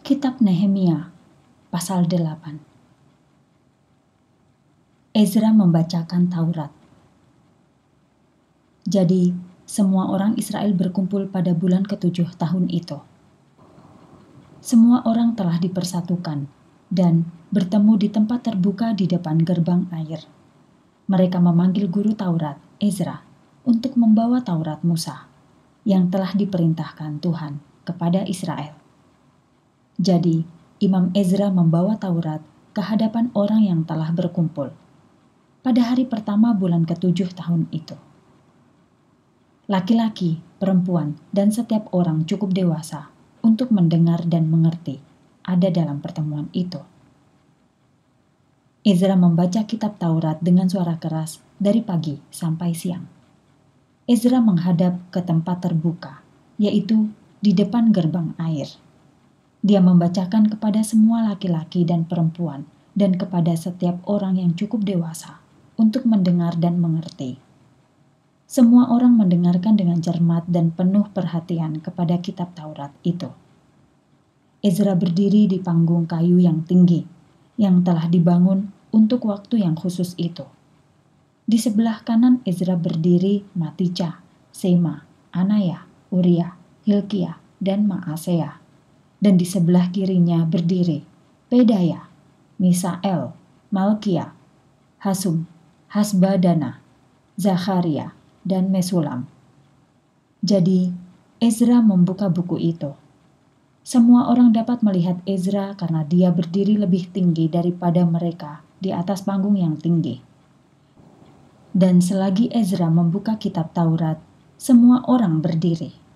Kitab Nehemia, pasal 8. Ezra membacakan Taurat. Jadi, semua orang Israel berkumpul pada bulan ke-7 tahun itu. Semua orang telah dipersatukan dan bertemu di tempat terbuka di depan gerbang air. Mereka memanggil guru Taurat, Ezra, untuk membawa Taurat Musa, yang telah diperintahkan Tuhan kepada Israel. Jadi, Imam Ezra membawa Taurat ke hadapan orang yang telah berkumpul pada hari pertama bulan ke-7 tahun itu. Laki-laki, perempuan, dan setiap orang cukup dewasa untuk mendengar dan mengerti ada dalam pertemuan itu. Ezra membaca kitab Taurat dengan suara keras dari pagi sampai siang. Ezra menghadap ke tempat terbuka, yaitu di depan gerbang air. Dia membacakan kepada semua laki-laki dan perempuan dan kepada setiap orang yang cukup dewasa untuk mendengar dan mengerti. Semua orang mendengarkan dengan cermat dan penuh perhatian kepada kitab Taurat itu. Ezra berdiri di panggung kayu yang tinggi, yang telah dibangun untuk waktu yang khusus itu. Di sebelah kanan Ezra berdiri Matica, Sema, Anaya, Uria, Hilkia, dan Maaseya. Dan di sebelah kirinya berdiri Pedaya, Misael, Malkia, Hasum, Hasbadana, Zakharia, dan Mesulam. Jadi, Ezra membuka buku itu. Semua orang dapat melihat Ezra karena dia berdiri lebih tinggi daripada mereka di atas panggung yang tinggi. Dan selagi Ezra membuka kitab Taurat, semua orang berdiri.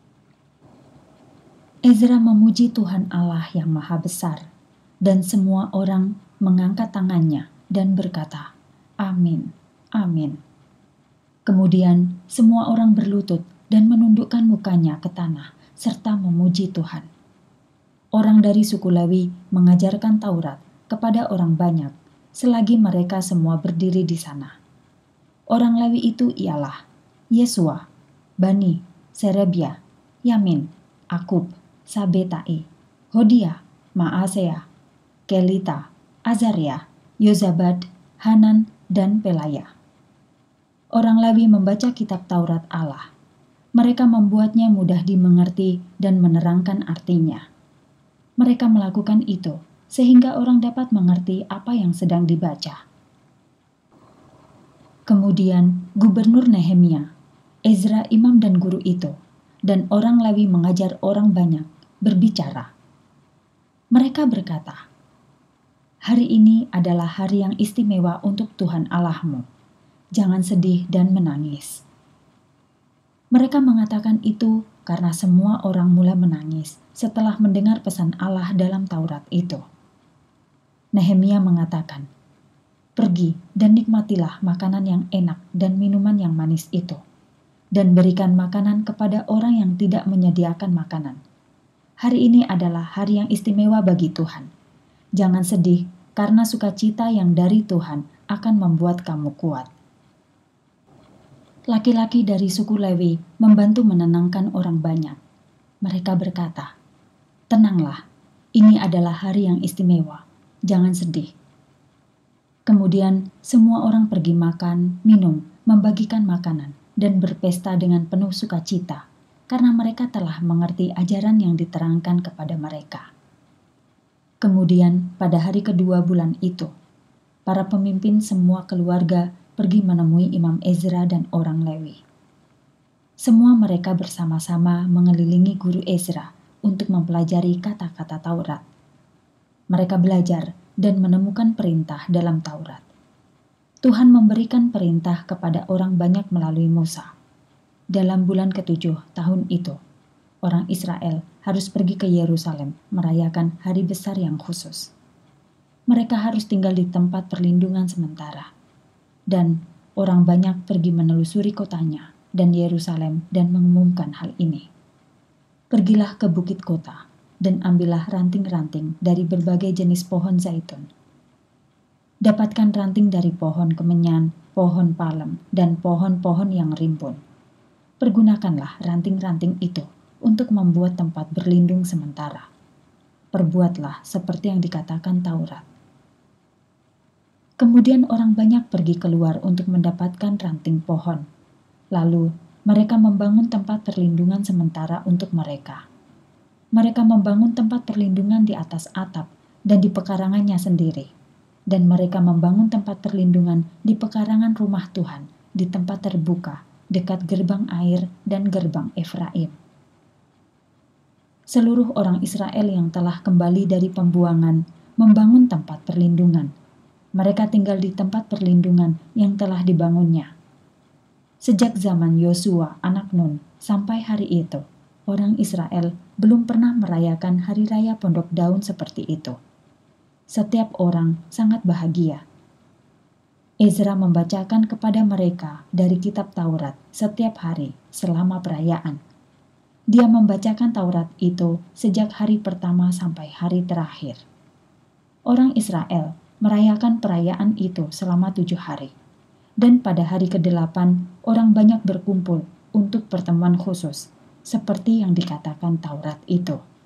Ezra memuji Tuhan Allah yang Maha Besar, dan semua orang mengangkat tangannya dan berkata, Amin, Amin. Kemudian semua orang berlutut dan menundukkan mukanya ke tanah serta memuji Tuhan. Orang dari suku Lewi mengajarkan Taurat kepada orang banyak selagi mereka semua berdiri di sana. Orang Lewi itu ialah Yesua, Bani, Serebia, Yamin, Akub, Sabetai, Hodia, Maaseya, Kelita, Azaria, Yozabad, Hanan, dan Pelaya. Orang Lewi membaca kitab Taurat Allah. Mereka membuatnya mudah dimengerti dan menerangkan artinya. Mereka melakukan itu sehingga orang dapat mengerti apa yang sedang dibaca. Kemudian Gubernur Nehemia, Ezra imam dan guru itu, dan orang Lewi mengajar orang banyak berbicara. Mereka berkata, "Hari ini adalah hari yang istimewa untuk Tuhan Allahmu. Jangan sedih dan menangis." Mereka mengatakan itu karena semua orang mulai menangis setelah mendengar pesan Allah dalam Taurat itu. Nehemia mengatakan, "Pergi dan nikmatilah makanan yang enak dan minuman yang manis itu, dan berikan makanan kepada orang yang tidak menyediakan makanan. Hari ini adalah hari yang istimewa bagi Tuhan. Jangan sedih karena sukacita yang dari Tuhan akan membuat kamu kuat." Laki-laki dari suku Lewi membantu menenangkan orang banyak. Mereka berkata, "Tenanglah, ini adalah hari yang istimewa. Jangan sedih." Kemudian semua orang pergi makan, minum, membagikan makanan, dan berpesta dengan penuh sukacita, karena mereka telah mengerti ajaran yang diterangkan kepada mereka. Kemudian pada hari kedua bulan itu, para pemimpin semua keluarga pergi menemui Imam Ezra dan orang Lewi. Semua mereka bersama-sama mengelilingi guru Ezra untuk mempelajari kata-kata Taurat. Mereka belajar dan menemukan perintah dalam Taurat. Tuhan memberikan perintah kepada orang banyak melalui Musa. Dalam bulan ke-7 tahun itu, orang Israel harus pergi ke Yerusalem merayakan hari besar yang khusus. Mereka harus tinggal di tempat perlindungan sementara. Dan orang banyak pergi menelusuri kotanya dan Yerusalem dan mengumumkan hal ini. "Pergilah ke bukit kota dan ambillah ranting-ranting dari berbagai jenis pohon zaitun. Dapatkan ranting dari pohon kemenyan, pohon palem, dan pohon-pohon yang rimbun. Pergunakanlah ranting-ranting itu untuk membuat tempat berlindung sementara. perbuatlah seperti yang dikatakan Taurat. Kemudian orang banyak pergi keluar untuk mendapatkan ranting pohon. Lalu mereka membangun tempat perlindungan sementara untuk mereka. Mereka membangun tempat perlindungan di atas atap dan di pekarangannya sendiri. Dan mereka membangun tempat perlindungan di pekarangan rumah Tuhan, di tempat terbuka, dekat gerbang air dan gerbang Efraim. Seluruh orang Israel yang telah kembali dari pembuangan membangun tempat perlindungan. Mereka tinggal di tempat perlindungan yang telah dibangunnya. Sejak zaman Yosua anak Nun sampai hari itu, orang Israel belum pernah merayakan hari raya Pondok Daun seperti itu. Setiap orang sangat bahagia. Ezra membacakan kepada mereka dari kitab Taurat setiap hari selama perayaan. Dia membacakan Taurat itu sejak hari pertama sampai hari terakhir. Orang Israel merayakan perayaan itu selama 7 hari. Dan pada hari ke-8, orang banyak berkumpul untuk pertemuan khusus, seperti yang dikatakan Taurat itu.